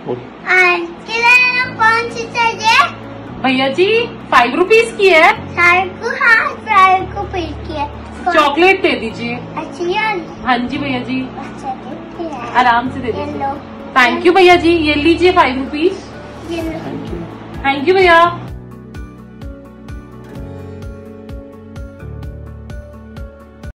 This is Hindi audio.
कौन सी चाहिए भैया जी? 5 रुपीज की है। 5 रुपीज की है। चॉकलेट दे दीजिए। अच्छा हाँ जी भैया जी, अच्छा आराम से दे दीजिए। थैंक यू भैया जी, ये लीजिए 5 रुपीज। थैंक यू भैया।